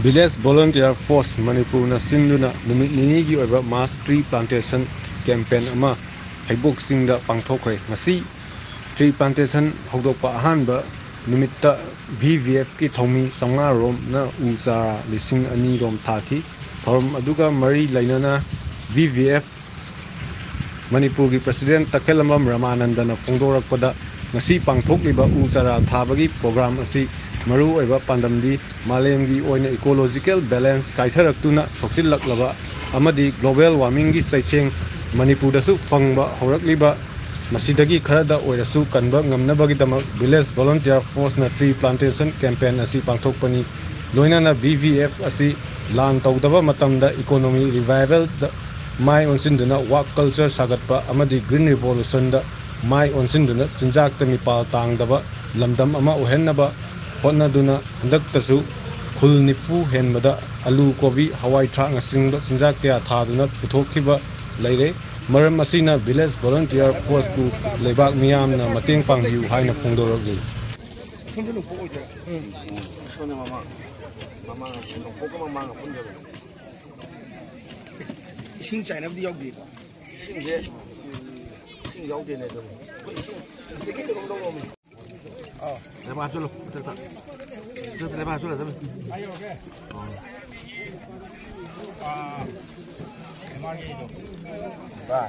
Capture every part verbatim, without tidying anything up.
Village Volunteer Force Manipur na sinduna numit nini gi oiba mass tree plantation campaign ama Heibok singda pangthokre ngasi tree plantation hodokpa ahanba numitta V V F ki thomi samnga rom na uza lising ani rom thaki thorum aduga mari lainana V V F Manipur gi president Takelamam Ramanandana phongdorakpada ngasi pangthokliba uzara thabagi program asi maru oiba pandamdi malemgi oina ecological balance kaitharaktuna soksillaklaba amadi global warming gi saitheng Manipur dasu fangba horakliba masidagi kharada oirasu kanba ngamnabagi dama village volunteer force na tree plantation campaign asi pangthokpani loinana V V F asi lan tawdaba matamda economy revival da mai onsinduna work culture sagatpa amadi green revolution da mai onsinduna chinjak tami pal tangdaba lamdam ama ohennaba hotnaduna handaktasu khul nifu henbada alu kobi hawai thak ngasingba chinjak kya thaduna puthokhiba leire maram asina village volunteer force ku lebak miyamna mateng pangbiu haina phongdorogli 손들로 보고 있더라. 응. 손에 마마 마마 좀 보고 마마 본적. 싱 짜이나부터 여기. 싱제 싱 여기네 좀. 싱 이렇게 좀 동동이. 어. 내가 줄로. 됐다. 됐다 내가 줄로 좀. 아이 오케이. 어. 아. 대만이죠. 봐.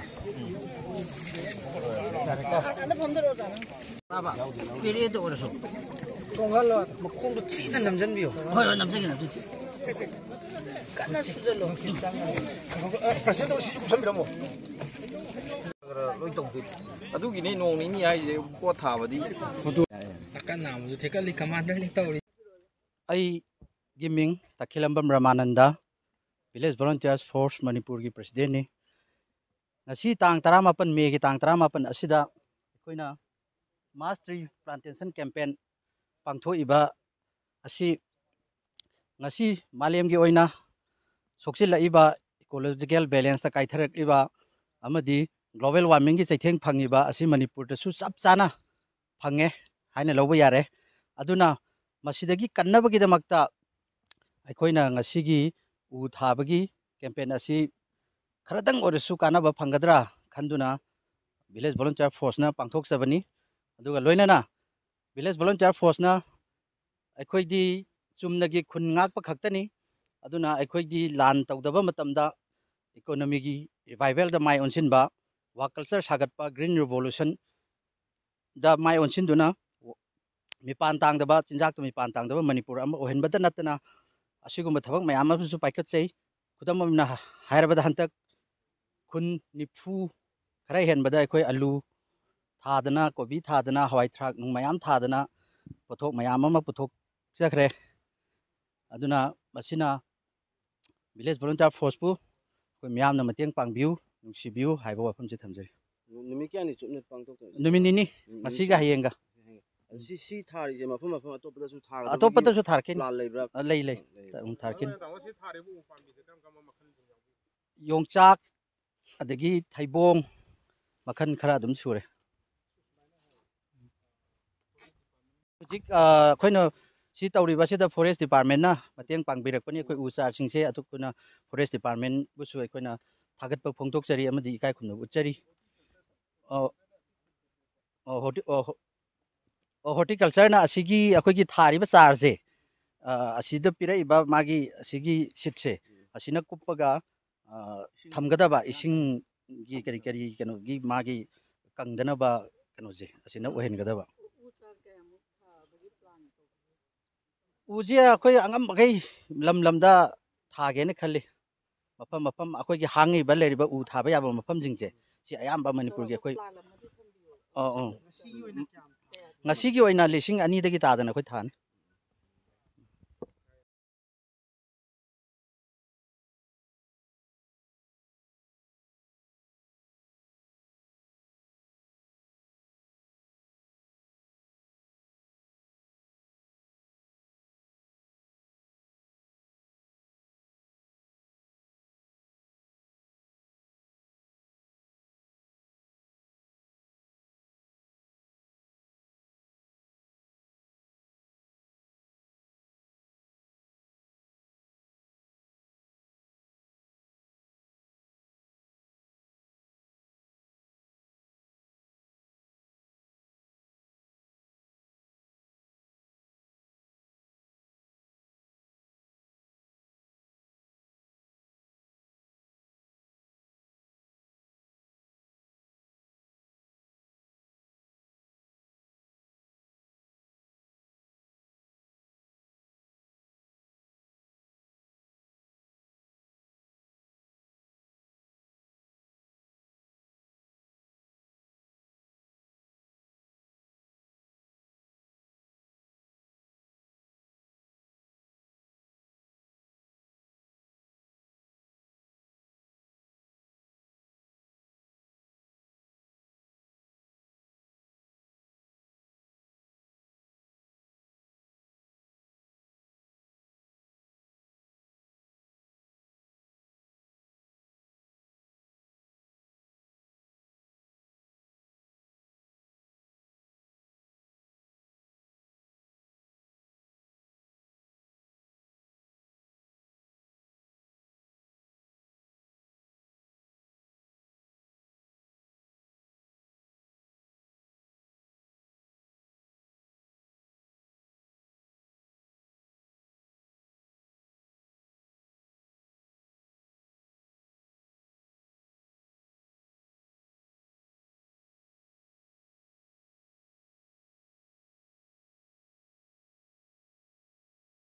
잘했다. 안에 범들어잖아. 봐봐. 비리에도 그래서. 꽁할로 뭐 콩도 튀는 남전비요. 어, 남자기 남자기. 깐나 수절로. 벌써도 시주고 선비라 뭐. lối tổng thì, à đúng cái này nông này như ai có thả vào đi. Akan namu tu tekali kamandang ni tahu. Ai Giming Takilambam Ramananda Village Volunteers Force Manipur ki president ni. Ngasi tang taramapan Mei ki tang taramapan asida koina mass tree plantation campaign pangtho iba asi ngasi malem gi oina soksil la iba ecological balance ta kaitharak iba amadi global warming gi chaitheng phangiba asi Manipur ta su chap chana phange haina lobo yare aduna masidagi kannabagi damakta aikoina ngasi gi u thabagi campaign asi kharadang oresu kanaba phangadra khanduna village volunteer force na pangthok sabani aduga loinana village volunteer force na aikoi di chumnagi khun ngak pa khaktani aduna aikoi di lan tawdaba matamda economy gi revival da mai onsin ba wa culture sagat pa green revolution da mai onsin duna mi pan tang da ba chinjak to mi pan tang da ba Manipur am ohen bada natna asigum thabak mayam su paikat sei khudam na hairabada hantak khun nifu khara hen bada aikoi alu thadana kobi thadana hawai thrak nung mayam thadana pothok mayam ama pothok chakre aduna masina village volunteer force pu koi mayam na mateng pangbiu nungsibiu Heibok wafam je thamjari Numi kya ni chupnet pangtok. numini ni masiga hayenga Si si thari je mafam mafam atopda su thar. atopata su tharkin Lan lebra. lei lei um tharkin yongchak adagi thaibong makhan khara dum sure hujik khoina si tawri ba sida forest department na mateng pangbirak pani khoi uchar singse atukuna forest department bu su khoina thagat pa phongtok chari amadi ikai khumna uchari horticulture na asigi akhoi thari ba char je asida pirai ba magi asigi sitse asina kuppaga thamgada ba ising gi kari kari kano gi magi kangdana ba kano je asina ohen gada ba uje akhoi angam bagai lam lamda thage ne khalle mafam mafam akhoi gi hangi ba leri ba u thaba ya ba mafam jingje si ayam ba Manipur gi akhoi oh oh ngasi gi oina lising ani dagi tadana khoi than